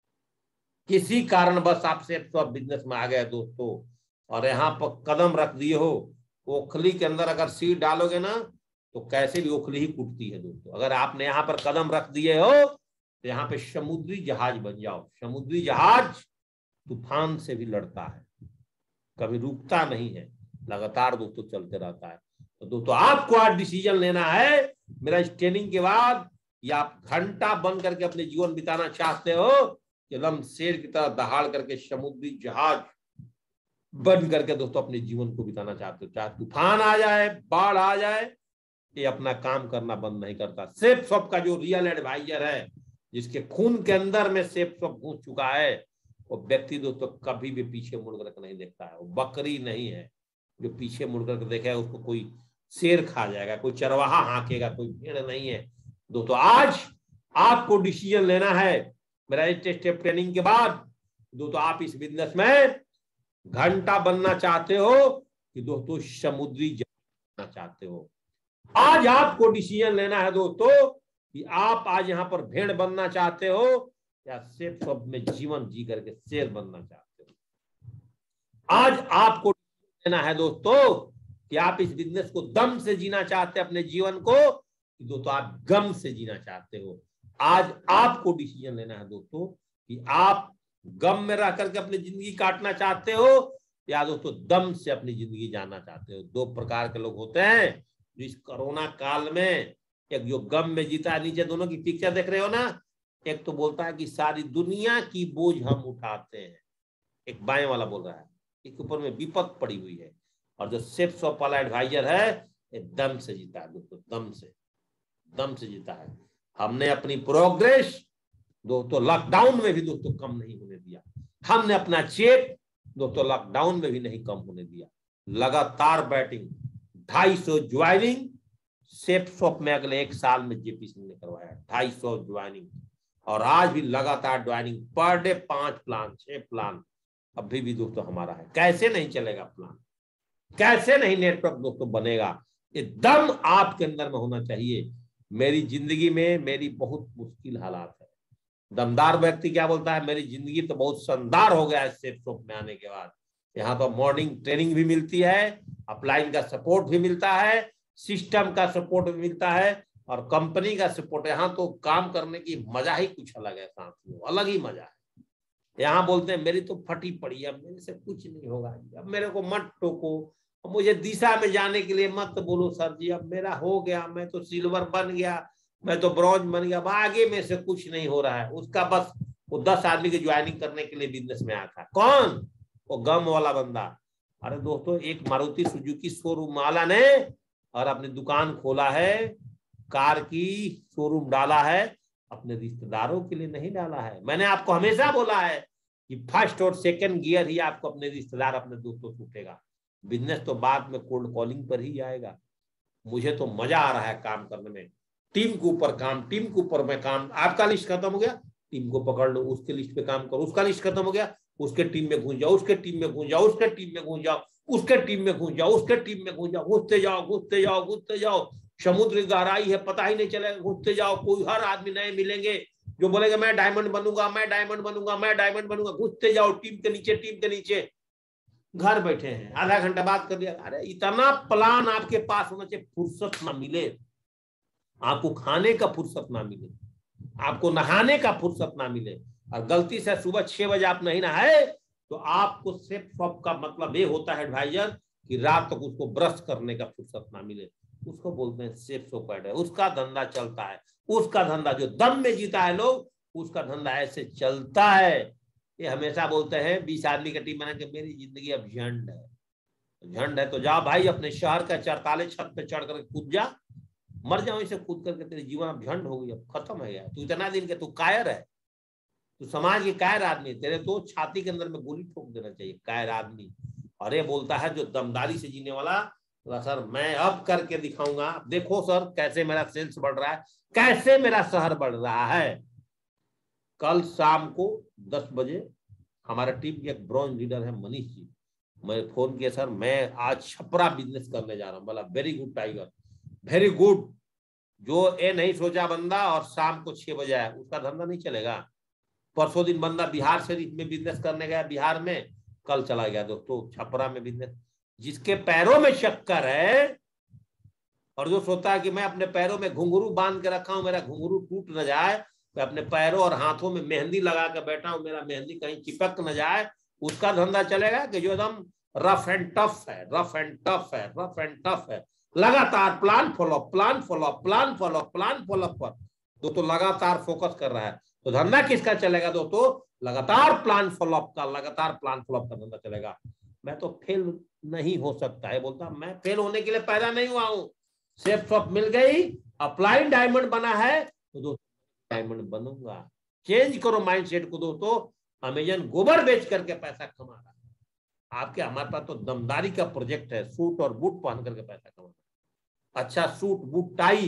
किसी कारणवश आप शेप्स ऑफ बिजनेस में आ गए दोस्तों, और यहाँ पर कदम रख दिए हो, ओखली के अंदर अगर सीड डालोगे ना तो कैसे भी ओखली ही कूटती है दोस्तों। अगर आपने यहाँ पर कदम रख दिए हो तो यहाँ पे समुद्री जहाज बन जाओ। समुद्री जहाज तूफान से भी लड़ता है, कभी रुकता नहीं है, लगातार दोस्तों चलते रहता है। तो दोस्तों आपको आज डिसीजन लेना है, मेरा इस ट्रेनिंग के बाद, या आप घंटा बन करके अपने जीवन बिताना चाहते हो, एकदम शेर की तरह दहाड़ करके समुद्री जहाज बन करके दोस्तों अपने जीवन को बिताना चाहते हो। चाहे तूफान आ जाए, बाढ़ आ जाए, ये अपना काम करना बंद नहीं करता। सेफ शॉप का जो रियल एडवाइजर है, जिसके खून के अंदर में सेफ शॉप घुस चुका है, वो व्यक्ति दोस्तों कभी भी पीछे मुड़ कर नहीं देखता है। वो बकरी नहीं है जो पीछे मुड़ कर देखेगा उसको कोई शेर खा जाएगा, कोई चरवाहा हाँकेगा, कोई भेड़ नहीं है। दोस्तों आज आपको डिसीजन लेना है, मेरा एट स्टेप ट्रेनिंग के बाद दोस्तों आप इस बिजनेस में घंटा बनना चाहते हो कि दोस्तों समुद्री जहाज बनना चाहते हो। आज आपको डिसीजन लेना है दोस्तों कि आप आज यहाँ पर भेड़ बनना चाहते हो या सेफ शॉप में जीवन जी करके शेर बनना चाहते हो। आज आपको लेना है दोस्तों कि आप इस बिजनेस को दम से जीना चाहते हैं अपने जीवन को, कि दोस्तों आप गम से जीना चाहते हो। आज आपको डिसीजन लेना है दोस्तों कि आप गम में रह करके अपनी जिंदगी काटना चाहते हो या दोस्तों दम से अपनी जिंदगी जानना चाहते हो। दो प्रकार के लोग होते हैं जो इस कोरोना काल में, एक जो गम में जीता है, नीचे दोनों की पिक्चर देख रहे हो ना, एक तो बोलता है कि सारी दुनिया की बोझ हम उठाते हैं, एक बाएं वाला बोल रहा है, एक ऊपर में विपद पड़ी हुई है। और जो सेफ शॉप वाला एडवाइजर है, ये दम से जीता है दोस्तों, दम से दम से जीता है। हमने अपनी प्रोग्रेस दोस्तों लॉकडाउन में भी दोस्तों कम नहीं होने दिया। हमने अपना चेक दोस्तों लॉकडाउन में भी नहीं कम होने दिया। लगातार बैटिंग, ढाई सौ ज्वाइनिंग सेफ शॉप में अगले एक साल में जेपी सिंह ने करवाया, ढाई सौ ज्वाइनिंग। और आज भी लगातार ज्वाइनिंग, पर डे पांच प्लान, छह प्लान अभी भी दोस्तों हमारा है। कैसे नहीं चलेगा प्लान, कैसे नहीं नेटवर्क दोस्तों बनेगा? ये दम आपके अंदर में होना चाहिए मेरी जिंदगी में मेरी बहुत मुश्किल हालात है। दमदार व्यक्ति क्या बोलता है, मेरी जिंदगी तो बहुत शानदार हो गया है सेफ शॉप में आने के बाद। यहाँ तो मॉर्निंग ट्रेनिंग भी मिलती है, अपलाइन का सपोर्ट भी मिलता है, सिस्टम का सपोर्ट भी मिलता है और कंपनी का सपोर्ट। यहाँ तो काम करने की मजा ही कुछ अलग है साथियों, अलग ही मजा है। यहाँ बोलते हैं मेरी तो फटी पड़ी है, अब मेरे से कुछ नहीं होगा, अब मेरे को मत टोको, मुझे दिशा में जाने के लिए मत बोलो सर जी, अब मेरा हो गया, मैं तो सिल्वर बन गया, मैं तो ब्रॉन्ज बन गया, अब आगे में से कुछ नहीं हो रहा है। उसका बस वो दस आदमी की ज्वाइनिंग करने के लिए बिजनेस में आया था। कौन? वो गम वाला बंदा। अरे दोस्तों, एक मारुति सुजुकी शोरूम वाला ने और अपनी दुकान खोला है, कार की शोरूम डाला है, अपने रिश्तेदारों के लिए नहीं डाला है। मैंने आपको हमेशा बोला है कि फर्स्ट और सेकंड गियर ही आपको अपने रिश्तेदार, अपने दोस्तों छूटेगा। बिजनेस तो बाद में कोल्ड कॉलिंग पर ही आएगा। मुझे तो मजा आ रहा है काम करने में, टीम के ऊपर काम, टीम के ऊपर में काम। आपका लिस्ट खत्म हो गया, टीम को पकड़ लो, उसके लिस्ट पे काम करो। उसका लिस्ट खत्म हो गया, उसके टीम में घुस जाओ, उसके टीम में घुस जाओ, उसके टीम में घुस जाओ, उसके टीम में घुस जाओ, उसके टीम में घुस जाओ, घुसते जाओ घुसते जाओ घुसते जाओ। समुद्र गहराई है, पता ही नहीं चलेगा, घुसते जाओ। कोई हर आदमी नए मिलेंगे जो बोलेगा मैं डायमंड बनूंगा, मैं डायमंड बनूंगा, मैं डायमंड बनूंगा। घुसते जाओ टीम के नीचे, टीम के नीचे। घर बैठे हैं, आधा घंटा बात कर दिया। अरे इतना प्लान आपके पास होना चाहिए, फुर्सत ना मिले आपको, खाने का फुर्सत ना मिले आपको, नहाने का फुर्सत ना मिले, और गलती से सुबह छह बजे आप नहीं नहाए तो आपको सेफ शॉप का मतलब ये होता है एडवाइजर कि रात तक उसको ब्रश करने का फुर्सत ना मिले। उसको बोलते हैं सेफ शॉप एड है। उसका धंधा चलता है, उसका धंधा जो दम में जीता है लोग, उसका धंधा ऐसे चलता है। ये हमेशा बोलते हैं बीस आदमी का टीम बना के मेरी जिंदगी अब झंड है, झंड है तो जा भाई अपने शहर का चरताले छत पे चढ़ कर कूद जा, मर जाओ इसे कूद करके, तेरी जीवन अब झंड हो गई, अब खत्म है यार। तू इतना दिन के तू कायर है, तू समाज के कायर आदमी, तेरे तो छाती के अंदर में गोली ठोक देना चाहिए, कायर आदमी। और ये बोलता है जो दमदारी से जीने वाला, तो सर मैं अब करके दिखाऊंगा, देखो सर कैसे मेरा सेल्स बढ़ रहा है, कैसे मेरा शहर बढ़ रहा है। कल शाम को दस बजे हमारा टीम के एक ब्रॉन्ज लीडर है मनीष जी, मैं फोन किया, सर मैं आज छपरा बिजनेस करने जा रहा हूँ। बोला very good tiger, very good. जो ये नहीं सोचा बंदा और शाम को छह बजे आया, उसका धंधा नहीं चलेगा। परसों दिन बंदा बिहार शरीफ में बिजनेस करने गया, बिहार में, कल चला गया दोस्तों छपरा में बिजनेस। जिसके पैरों में शक्कर है और जो सोचता है कि मैं अपने पैरों में घुंघरू बांध के रखा हूं, मेरा घुंघरू टूट न जाए, मैं अपने पैरों और हाथों में मेहंदी लगा के बैठा हूं, मेरा मेहंदी कहीं चिपक न जाए, उसका धंधा चलेगा कि जो एकदम रफ एंड टफ है, रफ एंड टफ है, रफ एंड टफ है। लगातार plan follow plan follow plan follow plan follow पर दोस्तों लगातार फोकस कर रहा है, तो धंधा किसका चलेगा दोस्तों? लगातार प्लान फॉलोअप का, लगातार प्लान फॉलोअप का धंधा चलेगा। मैं तो फेल नहीं हो सकता है, बोलता मैं फेल होने के लिए पैदा नहीं हुआ हूं। सेफ शॉप मिल गई, अपलाइन डायमंड बना है तो दोस्तों डायमंड बनूंगा। चेंज करो माइंडसेट को दोस्तों। अमेजन गोबर बेच करके पैसा कमा रहा है, आपके हमारे पास तो दमदारी का प्रोजेक्ट है, सूट और बूट पहन करके पैसा कमाना। अच्छा सूट बूट टाई,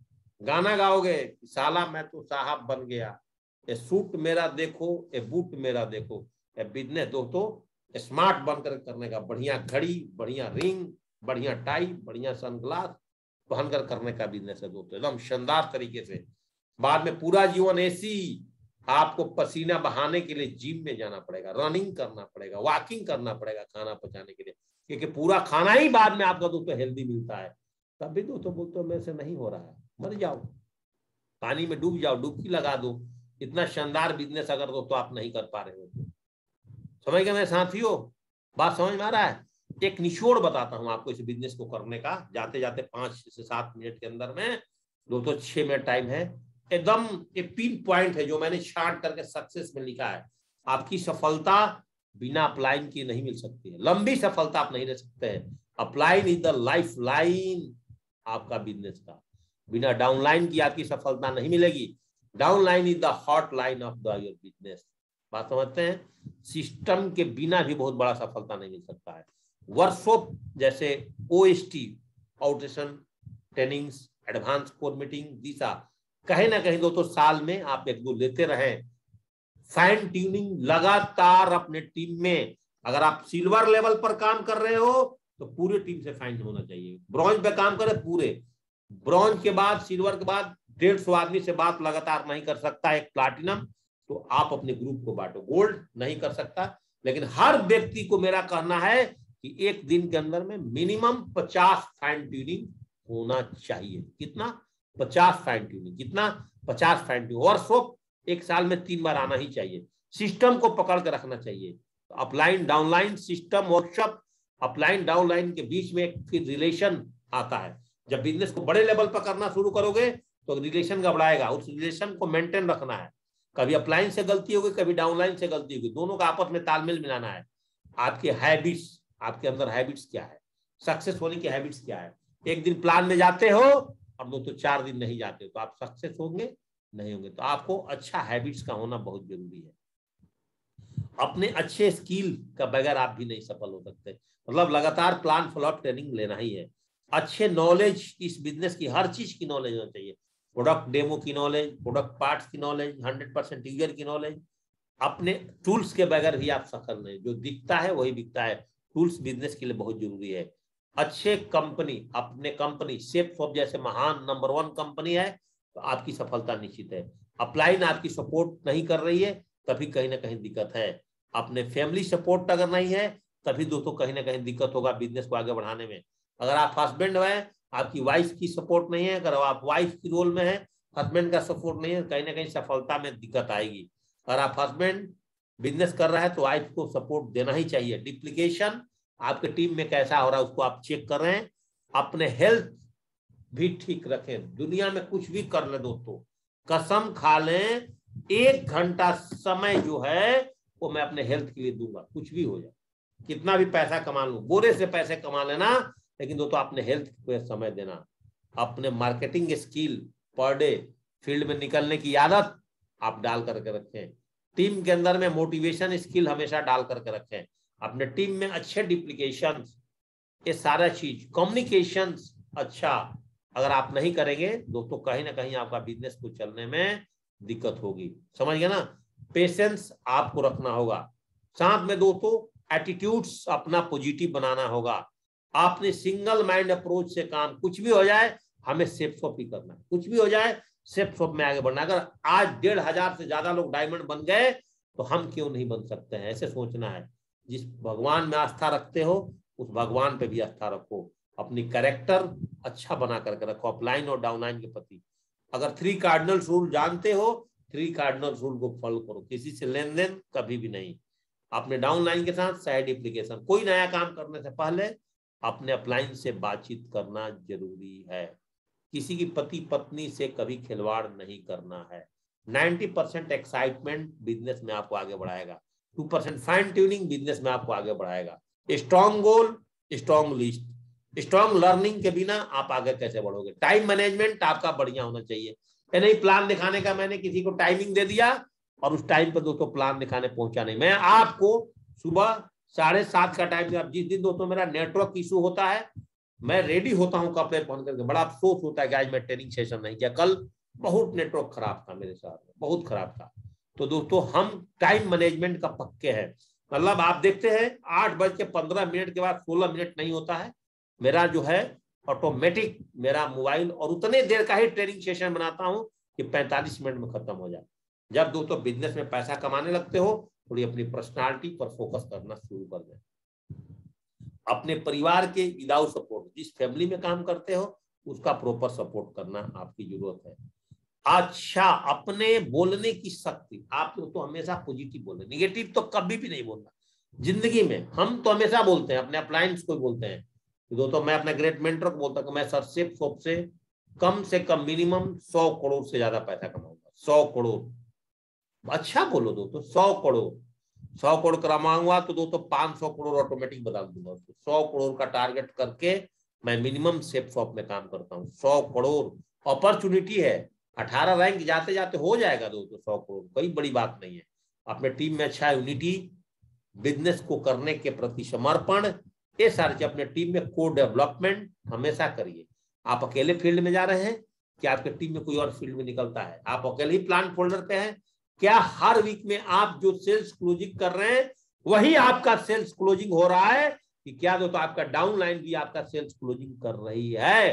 गाना गाओगे साला मैं तो साहब बन गया, ये सूट मेरा देखो, ये बूट मेरा देखो। ये बिजनेस दोस्तों स्मार्ट बनकर करने का, बढ़िया घड़ी, बढ़िया रिंग, बढ़िया टाई, बढ़िया सनग्लास पहनकर करने का बिजनेस है दोस्तों, एकदम शानदार तरीके से। बाद में पूरा जीवन एसी, आपको पसीना बहाने के लिए जिम में जाना पड़ेगा, रनिंग करना पड़ेगा, वॉकिंग करना पड़ेगा खाना पचाने के लिए, क्योंकि पूरा खाना ही बाद में आपका दोस्तों हेल्दी मिलता है। तब भी दोस्तों बोलते मेरे से नहीं हो रहा है, मर जाओ, पानी में डूब जाओ, डुबकी लगा दो। इतना शानदार बिजनेस अगर दोस्तों आप नहीं कर पा रहे हो, समझ गए मेरे साथियों? बात समझ में आ रहा है? एक निचोड़ बताता हूं आपको इस बिजनेस को करने का, जाते जाते पांच से सात मिनट के अंदर में, दोस्तों छह मिनट टाइम है, एकदम एक पिन पॉइंट है जो मैंने छांट करके सक्सेस में लिखा है। आपकी सफलता बिना अपलाइन की नहीं मिल सकती है, लंबी सफलता आप नहीं रह सकते हैं। Upline is the life line आपका बिजनेस का, बिना डाउनलाइन की आपकी सफलता नहीं मिलेगी। Downline is the hot line of the your business. बात समझते हैं? सिस्टम के बिना भी बहुत बड़ा सफलता नहीं मिल सकता है। वर्कशॉप जैसे OST, outstation trainings, advance core meeting, Disha, कहीं ना कहीं दोस्तों साल में आप एक दो लेते रहें। फाइन ट्यूनिंग लगातार अपने टीम में, अगर आप सिल्वर लेवल पर काम कर रहे हो तो पूरे टीम से फाइन होना चाहिए। ब्रॉन्ज पे काम करे पूरे, ब्रॉन्ज के बाद, सिल्वर के बाद डेढ़ सौ आदमी से बात लगातार नहीं कर सकता एक प्लाटिनम, तो आप अपने ग्रुप को बांटो। गोल्ड नहीं कर सकता, लेकिन हर व्यक्ति को मेरा कहना है कि एक दिन के अंदर में मिनिमम पचास फाइन ट्यूनिंग होना चाहिए। कितना? पचास फाइन ट्यूनिंग। कितना? पचास फाइन ट्यूनिंग। वर्कशॉप एक साल में तीन बार आना ही चाहिए। सिस्टम को पकड़ कर रखना चाहिए। तो upline downline system workshop, upline downline के बीच में एक फिर रिलेशन आता है। जब बिजनेस को बड़े लेवल पर करना शुरू करोगे तो रिलेशन घबराएगा, उस रिलेशन को मेंटेन रखना है। कभी अपलाइन से गलती होगी, कभी डाउनलाइन से गलती होगी, दोनों का आपस में तालमेल मिलाना है। आपके हैबिट्स, आपके अंदर हैबिट्स क्या है, सक्सेस होने की हैबिट्स क्या है। एक दिन प्लान में जाते हो और दो तो चार दिन नहीं जाते हो, तो आप सक्सेस होंगे नहीं होंगे। तो आपको अच्छा हैबिट्स का होना बहुत जरूरी है। अपने अच्छे स्किल का बगैर आप भी नहीं सफल हो सकते। मतलब लगातार प्लान फॉलोअप ट्रेनिंग लेना ही है। अच्छे नॉलेज, इस बिजनेस की हर चीज की नॉलेज होना चाहिए। प्रोडक्ट डेमो की नॉलेज, प्रोडक्ट पार्ट्स की नॉलेज, हंड्रेड परसेंट यूजर की नॉलेज। अपने टूल्स के बगैर भी आप सफल नहीं, जो दिखता है वही बिकता है। टूल्स बिजनेस के लिए बहुत जरूरी है। अच्छे कंपनी, अपने कंपनी सेफसॉफ्ट जैसे महान नंबर वन कंपनी है तो आपकी सफलता निश्चित है। अपलाइन आपकी सपोर्ट नहीं कर रही है तभी कहीं ना कहीं दिक्कत है। अपने फैमिली सपोर्ट अगर नहीं है तभी दोस्तों कहीं ना कहीं दिक्कत होगा बिजनेस को आगे बढ़ाने में। अगर आप हस्बैंड है, आपकी वाइफ की सपोर्ट नहीं है, अगर आप वाइफ की रोल में है, हस्बैंड का सपोर्ट नहीं है, कहीं ना कहीं सफलता में दिक्कत आएगी। अगर आप हस्बैंड बिजनेस कर रहा है तो वाइफ को सपोर्ट देना ही चाहिए। डिप्लीकेशन आपके टीम में कैसा हो रहा है उसको आप चेक कर रहे हैं। अपने हेल्थ भी ठीक रखें। दुनिया में कुछ भी कर ले दोस्तों, कसम खा लें, एक घंटा समय जो है वो मैं अपने हेल्थ के लिए दूंगा। कुछ भी हो जाए, कितना भी पैसा कमा लूं, बोरे से पैसे कमा लेना, लेकिन दोस्तों अपने हेल्थ पे समय देना। अपने marketing skill per day field में निकलने की आदत आप डाल करके रखें। टीम के अंदर में मोटिवेशन स्किल हमेशा डाल करके रखें। अपने टीम में अच्छे डिप्लीकेशन, ये सारा चीज, कम्युनिकेशन अच्छा अगर आप नहीं करेंगे दोस्तों कहीं ना कहीं आपका बिजनेस को चलने में दिक्कत होगी। समझ गए ना? पेशेंस आपको रखना होगा। साथ में दोस्तों एटीट्यूड्स अपना पॉजिटिव बनाना होगा। आपने सिंगल माइंड अप्रोच से काम, कुछ भी हो जाए हमें सेफ शॉप ही करना है, कुछ भी हो जाए सेफ शॉप में आगे बढ़ना। अगर आज डेढ़ हजार से ज्यादा लोग डायमंड बन गए तो हम क्यों नहीं बन सकते हैं, ऐसे सोचना है। जिस भगवान में आस्था रखते हो उस भगवान पे भी आस्था रखो। अपनी कैरेक्टर अच्छा बना करके रखो अपलाइन और डाउनलाइन के प्रति। अगर थ्री कार्डिनल रूल जानते हो, थ्री कार्डिनल रूल को फॉलो करो। किसी से लेन देन कभी भी नहीं। अपने डाउनलाइन के साथ साइड एप्लीकेशन, कोई नया काम करने से पहले अपने अपलाइन से बातचीत करना जरूरी है। किसी की पति पत्नी से कभी खिलवाड़ नहीं करना है। नब्बे परसेंट एक्साइटमेंट बिजनेस में आपको आगे बढ़ाएगा। Two percent fine tuning business में आपको आगे बढ़ाएगा। Strong goal, strong list, strong learning के बिना आप आगे कैसे बढ़ोगे। टाइम मैनेजमेंट आपका बढ़िया होना चाहिए। नहीं प्लान दिखाने का, मैंने किसी को टाइमिंग दे दिया और उस टाइम पर दोस्तों प्लान दिखाने पहुंचा नहीं। मैं आपको सुबह साढ़े सात का टाइम दिया। जिस दिन दोस्तों मेरा नेटवर्क इशू होता है मैं रेडी होता हूं कपड़े पहन करके, बड़ा अफसोस होता है कि आज मैं ट्रेनिंग सेशन नहीं किया। कल बहुत नेटवर्क खराब था मेरे साथ, बहुत खराब था। तो दोस्तों हम टाइम मैनेजमेंट का पक्के हैं। मतलब आप देखते हैं आठ बज के पंद्रह मिनट के बाद सोलह मिनट नहीं होता है मेरा जो है ऑटोमेटिक मेरा मोबाइल, और उतने देर का ही ट्रेनिंग सेशन बनाता हूं कि पैंतालीस मिनट में खत्म हो जाए। जब दोस्तों बिजनेस में पैसा कमाने लगते हो थोड़ी अपनी पर्सनालिटी पर फोकस करना शुरू कर दें। अपने परिवार के विदाउट सपोर्ट, जिस फैमिली में काम करते हो उसका प्रॉपर सपोर्ट करना आपकी जरूरत है। अच्छा, अपने बोलने की शक्ति, आप तो हमेशा पॉजिटिव बोले, निगेटिव तो कभी भी नहीं बोलना जिंदगी में। हम तो हमेशा बोलते हैं, अपने अपलाइंस को बोलते हैं। दोस्तों मैं अपने ग्रेट मेंटर को बोलता हूँ मैं सर सेफ शॉप से कम से कम मिनिमम सौ करोड़ से ज्यादा पैसा कमाऊंगा। सौ करोड़, अच्छा बोलो दोस्तों, सौ करोड़ सौ करोड़ कमाऊंगा तो दोस्तों पांच सौ करोड़ ऑटोमेटिक बदल दूंगा। सौ करोड़ का टारगेट करके मैं मिनिमम सेफ शॉप में काम करता हूँ। सौ करोड़ अपॉर्चुनिटी है, अठारह रैंक जाते जाते हो जाएगा दोस्तों। सौ करोड़ कोई बड़ी बात नहीं है। अपने टीम में अच्छा यूनिटी, बिजनेस को करने के प्रति समर्पण, ये सारे अपने टीम में को डेवलपमेंट हमेशा करिए। आप अकेले फील्ड में जा रहे हैं कि आपके टीम में कोई और फील्ड में निकलता है, आप अकेले ही प्लान फोल्डर पे हैं क्या, हर वीक में आप जो सेल्स क्लोजिंग कर रहे हैं वही आपका सेल्स क्लोजिंग हो रहा है कि क्या दोस्तों आपका डाउनलाइन भी आपका सेल्स क्लोजिंग कर रही है।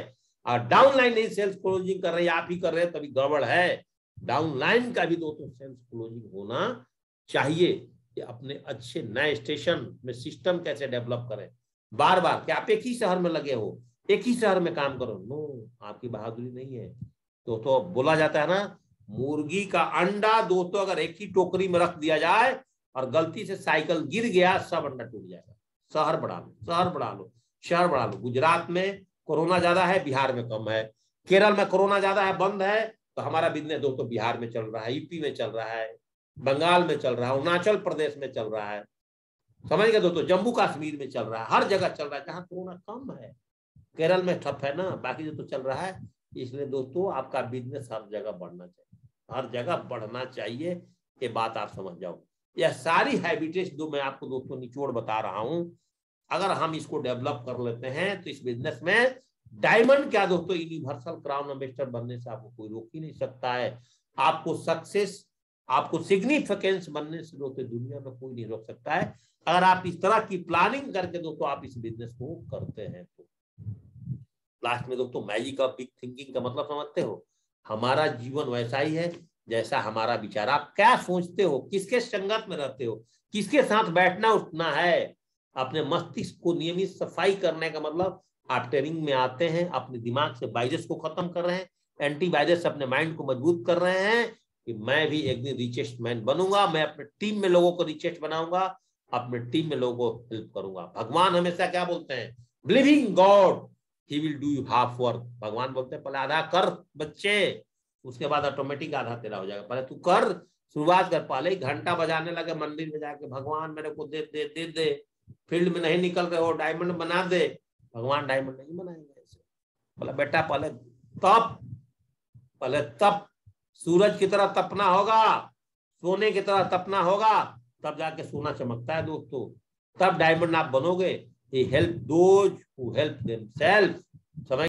और डाउनलाइन नहीं सेल्स क्लोजिंग कर रहे हैं, आप ही कर रहे हैं तभी गड़बड़ है। डाउनलाइन का भी दोस्तों सेल्स क्लोजिंग होना चाहिए कि अपने अच्छे नए स्टेशन में सिस्टम कैसे डेवलप करें। बार बार क्या आप एक ही शहर में लगे हो, एक ही शहर में काम करो, नो, आपकी बहादुरी नहीं है। तो तो बोला जाता है ना, मुर्गी का अंडा दोस्तों अगर एक ही टोकरी में रख दिया जाए और गलती से साइकिल गिर गया, सब अंडा टूट जाएगा। शहर बढ़ा लो, शहर बढ़ा लो, शहर बढ़ा लो। गुजरात में कोरोना ज्यादा है, बिहार में कम है। केरल में कोरोना ज्यादा है, बंद है, तो हमारा बिजनेस दोस्तों बिहार में चल रहा है, यूपी में चल रहा है, बंगाल में चल रहा है, अरुणाचल प्रदेश में चल रहा है, समझ गए दोस्तों, जम्मू कश्मीर में चल रहा है, हर जगह चल रहा है। जहां कोरोना कम है, केरल में ठप है ना, बाकी जो तो चल रहा है। इसलिए दोस्तों आपका बिजनेस हर जगह बढ़ना चाहिए, हर जगह बढ़ना चाहिए। ये बात आप समझ जाओ। यह सारी हैबिटेट्स जो मैं आपको दोस्तों निचोड़ बता रहा हूं, अगर हम इसको डेवलप कर लेते हैं तो इस बिजनेस में डायमंड क्या दोस्तों, यूनिवर्सल क्राउन एम्बेसडर बनने से आपको कोई रोक ही नहीं सकता है। आपको सक्सेस, आपको सिग्निफिकेंस बनने से दोस्तों दुनिया में कोई नहीं रोक सकता है, अगर आप इस तरह की प्लानिंग करके दोस्तों आप इस बिजनेस को करते हैं तो। लास्ट में दोस्तों मैजिक ऑफ बिग थिंकिंग का मतलब समझते हो? हमारा जीवन वैसा ही है जैसा हमारा विचार। आप क्या सोचते हो, किसके संगत में रहते हो, किसके साथ बैठना उठना है। अपने मस्तिष्क को नियमित सफाई करने का मतलब आप ट्रेनिंग में आते हैं, अपने दिमाग से बाइजेस को खत्म कर रहे हैं, एंटी बाइजेस अपने माइंड को मजबूत कर रहे हैं कि मैं भी एक दिन रिचेस्ट मैन बनूंगा, मैं अपने टीम में लोगों को रिचेस्ट बनाऊंगा, अपने टीम में लोगों को हेल्प करूंगा। भगवान हमेशा क्या बोलते हैं, believing God he will do you half work. भगवान बोलते हैं पहले आधा कर बच्चे, उसके बाद ऑटोमेटिक आधा तेरा हो जाएगा। पहले तू कर, शुरुआत कर। पहले घंटा बजाने लगे मंदिर में जाके, भगवान मेरे को दे दे दे दे, फील्ड में नहीं निकल रहे हो, डायमंड बना दे। भगवान डायमंड नहीं बनाएंगे ऐसे। बोला बेटा पहले तप, पहले तप, सूरज की तरह तपना होगा, सोने की तरह तपना होगा, तब जाके सोना चमकता है दोस्तों, तब डायमंड आप बनोगे। He help those who help themselves। समझ